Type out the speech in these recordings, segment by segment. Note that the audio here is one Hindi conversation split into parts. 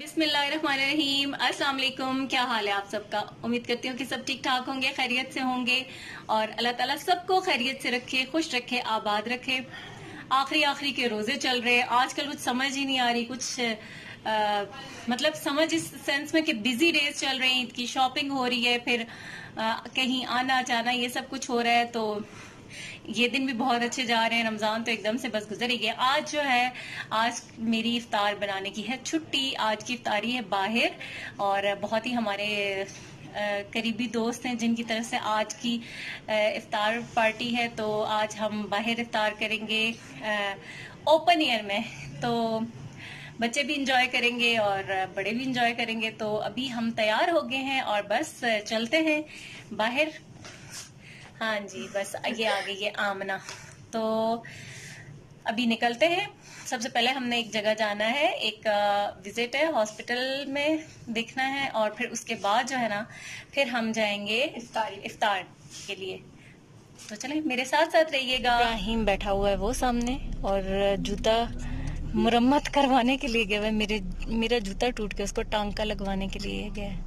बिस्मिल्लाहिर्रहमानिर्रहीम। अस्सलाम वालेकुम। क्या हाल है आप सबका? उम्मीद करती हूँ कि सब ठीक ठाक होंगे, खैरियत से होंगे और अल्लाह ताला सबको खैरियत से रखे, खुश रखे, आबाद रखे। आखिरी के रोजे चल रहे हैं। आजकल कुछ समझ ही नहीं आ रही, कुछ मतलब समझ इस सेंस में कि बिजी डेज चल रहे हैं, ईद की शॉपिंग हो रही है, फिर कहीं आना जाना ये सब कुछ हो रहा है। तो ये दिन भी बहुत अच्छे जा रहे हैं। रमजान तो एकदम से बस गुजर ही गया। आज जो है, आज मेरी इफ्तार बनाने की है छुट्टी। आज की इफ्तारी है बाहर और बहुत ही हमारे करीबी दोस्त हैं जिनकी तरफ से आज की इफ्तार पार्टी है। तो आज हम बाहर इफ्तार करेंगे ओपन एयर में। तो बच्चे भी इंजॉय करेंगे और बड़े भी इंजॉय करेंगे। तो अभी हम तैयार हो गए हैं और बस चलते हैं बाहर। हाँ जी, बस ये आ गई है आमना। तो अभी निकलते हैं। सबसे पहले हमने एक जगह जाना है, एक विजिट है, हॉस्पिटल में देखना है और फिर उसके बाद जो है ना, फिर हम जाएंगे इफ्तार के लिए। तो चलें, मेरे साथ साथ रहिएगा। इब्राहिम बैठा हुआ है वो सामने और जूता मुरम्मत करवाने के लिए गया है। मेरा जूता टूट के उसको टांका लगवाने के लिए गया है।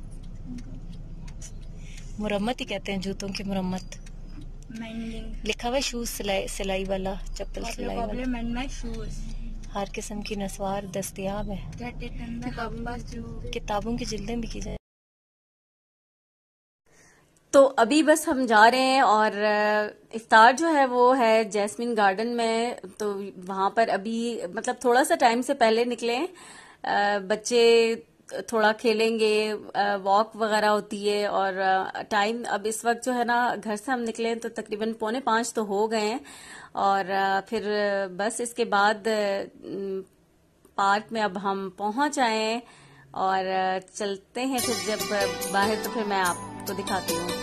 मुरम्मत ही कहते हैं जूतों की मुरम्मत। लिखा हुआ है शूज सिलाई वाला, चप्पल सिलाई वाला। हर किस्म की नस्वार दस्तयाब है। किताबों की जिल्दें भी की जाए। तो अभी बस हम जा रहे हैं और इफ्तार जो है वो है जैस्मिन गार्डन में। तो वहां पर अभी मतलब थोड़ा सा टाइम से पहले निकले। बच्चे थोड़ा खेलेंगे, वॉक वगैरह होती है और टाइम अब इस वक्त जो है ना, घर से हम निकले तो तकरीबन 4:45 तो हो गए हैं। और फिर बस इसके बाद पार्क में अब हम पहुंच आए हैं और चलते हैं फिर जब बाहर, तो फिर मैं आपको दिखाती हूँ।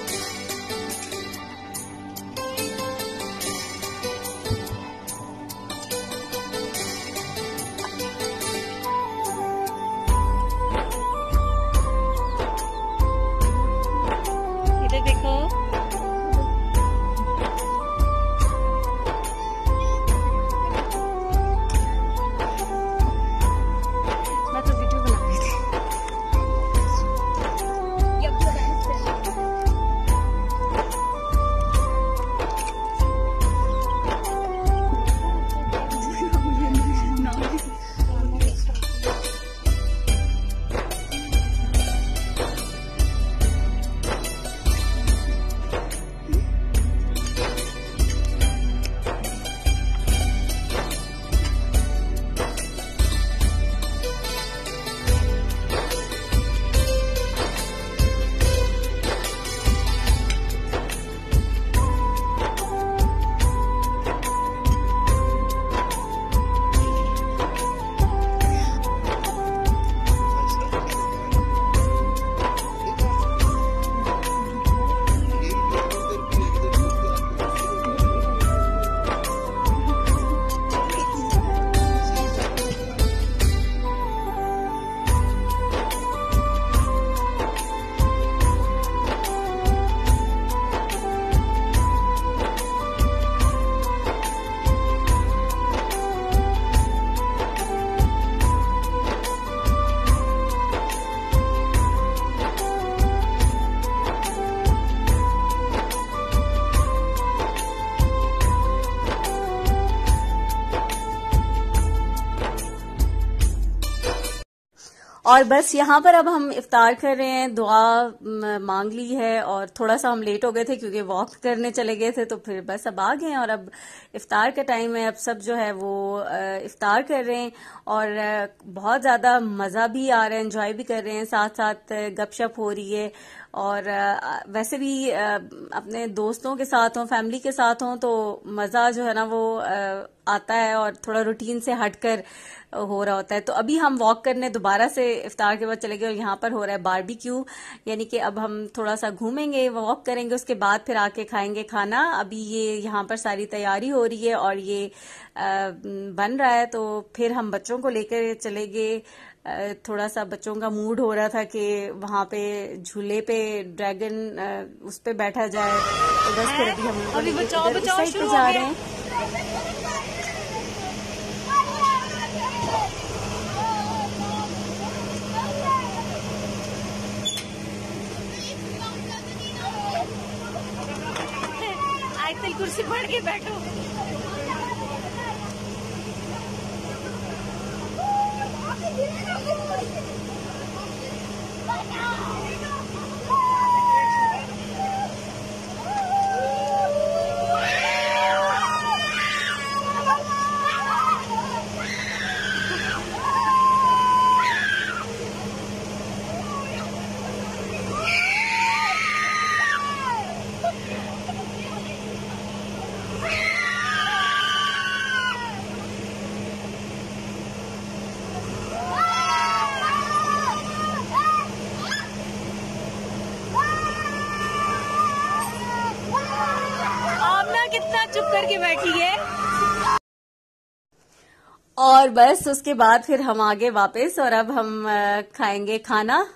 और बस यहाँ पर अब हम इफ्तार कर रहे हैं। दुआ मांग ली है और थोड़ा सा हम लेट हो गए थे क्योंकि वॉक करने चले गए थे। तो फिर बस अब आ गए हैं और अब इफ्तार का टाइम है। अब सब जो है वो इफ्तार कर रहे हैं और बहुत ज्यादा मजा भी आ रहा है, एंजॉय भी कर रहे हैं, साथ साथ गपशप हो रही है। और वैसे भी अपने दोस्तों के साथ हों, फैमिली के साथ हों तो मजा जो है ना वो आता है और थोड़ा रूटीन से हटकर हो रहा होता है। तो अभी हम वॉक करने दोबारा से इफ्तार के बाद चले गए और यहाँ पर हो रहा है बारबेक्यू, यानी कि अब हम थोड़ा सा घूमेंगे, वॉक करेंगे, उसके बाद फिर आके खाएंगे खाना। अभी ये यहाँ पर सारी तैयारी हो रही है और ये बन रहा है। तो फिर हम बच्चों को लेकर चले गए। थोड़ा सा बच्चों का मूड हो रहा था कि वहां पे झूले पे ड्रैगन उस पे बैठा जाए। तो बस फिर अभी हम इस साइड पे जा रहे हैं। कुर्सी बढ़ के बैठो। कितना चुप करके बैठी है। और बस उसके बाद फिर हम आगे वापस, और अब हम खाएंगे खाना।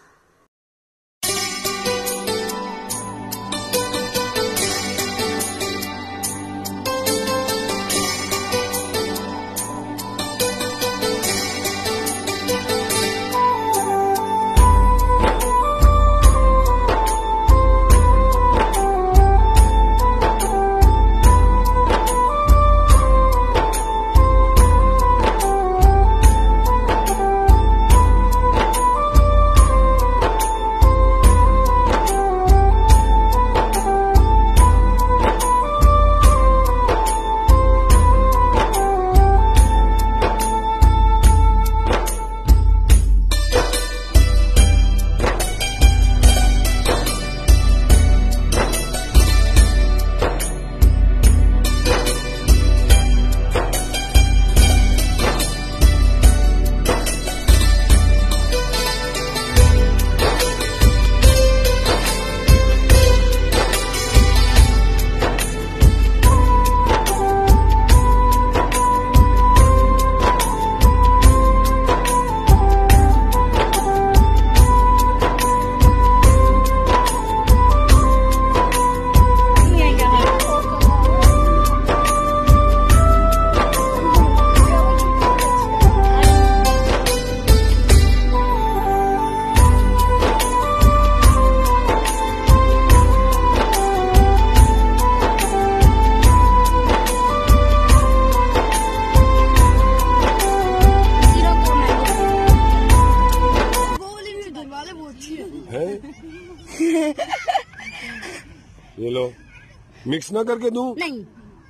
ये लो, मिक्स ना करके दूं? नहीं।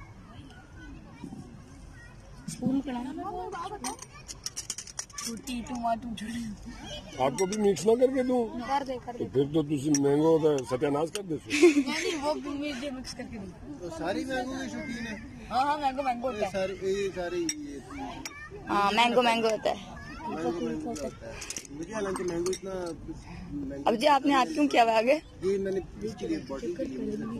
आपको भी मिक्स ना करके दूं? कर दे। तो फिर तो तुसी मैंगो का सत्यानाश कर दे। नहीं, वो मिक्स करके दूं। तो सारी मैंगो की शौकीन है? हाँ, मैंगो होता है। सारी हाँ, मैंगो होता है। मुझे हालांकि मैंगो इतना अब जी आपने हाथ क्यों किया आगे? ये मैंने इसके लिए बॉटल के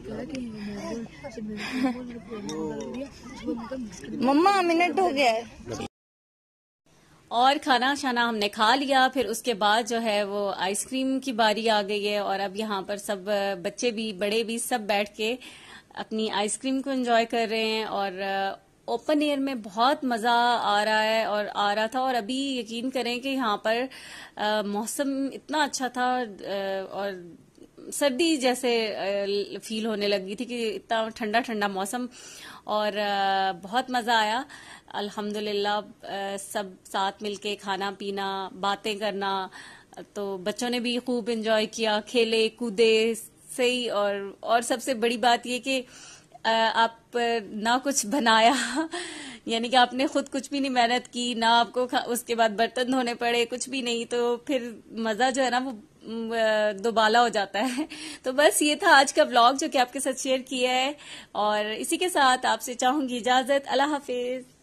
लिए मम्मा मिनट हो गया है। और खाना शाना हमने खा लिया, फिर उसके बाद जो है वो आइसक्रीम की बारी आ गई है। और अब यहाँ पर सब बच्चे भी बड़े भी सब बैठ के अपनी आइसक्रीम को एंजॉय कर रहे हैं। और ओपन एयर में बहुत मजा आ रहा है और आ रहा था। और अभी यकीन करें कि यहाँ पर मौसम इतना अच्छा था और सर्दी जैसे फील होने लगी थी कि इतना ठंडा ठंडा मौसम, और बहुत मजा आया अल्हम्दुलिल्लाह। सब साथ मिलके खाना पीना बातें करना, तो बच्चों ने भी खूब एंजॉय किया, खेले कूदे सही। और सबसे बड़ी बात ये कि आप ना कुछ बनाया यानी कि आपने खुद कुछ भी नहीं मेहनत की, ना आपको उसके बाद बर्तन धोने पड़े, कुछ भी नहीं, तो फिर मजा जो है ना वो दोबाला हो जाता है। तो बस ये था आज का व्लॉग जो कि आपके साथ शेयर किया है, और इसी के साथ आपसे चाहूंगी इजाजत। अल्लाह हाफिज।